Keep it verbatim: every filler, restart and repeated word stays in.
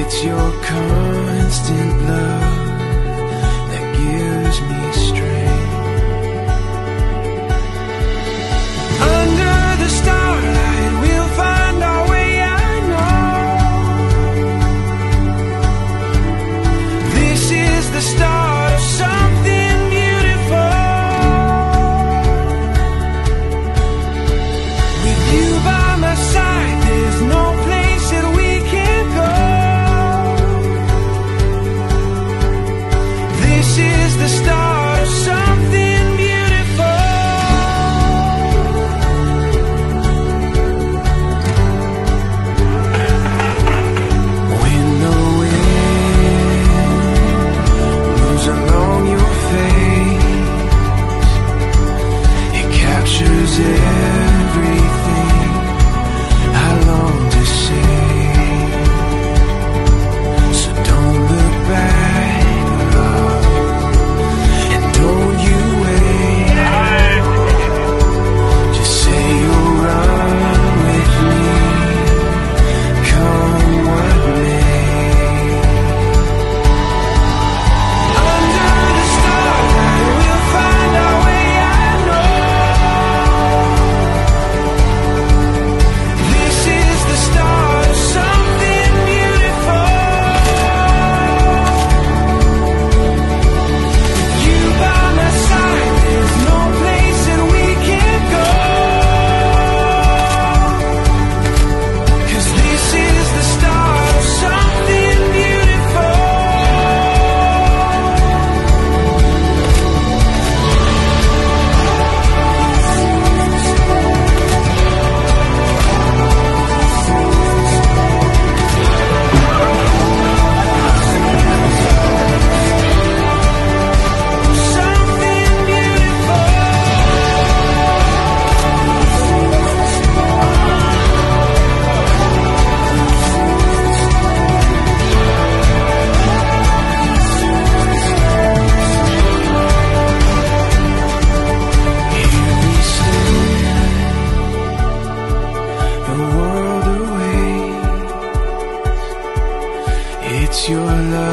It's your constant love that gives me strength. Under the starlight we'll find our way, I know. This is the start of something beautiful. With you by my side, there's no place that we can't go. This is the start of something beautiful. When the wind moves along your face, it captures everything I long to say. So don't look back, love, and don't you wait. Just say you'll run with me, come what may. Under the starlight we'll find our way, I know. This is the start of something beautiful. You by my side, there's no place that we can't go. 'Cause this is the start of something beautiful. Something beautiful. Here we stand, the world awaits. It's your love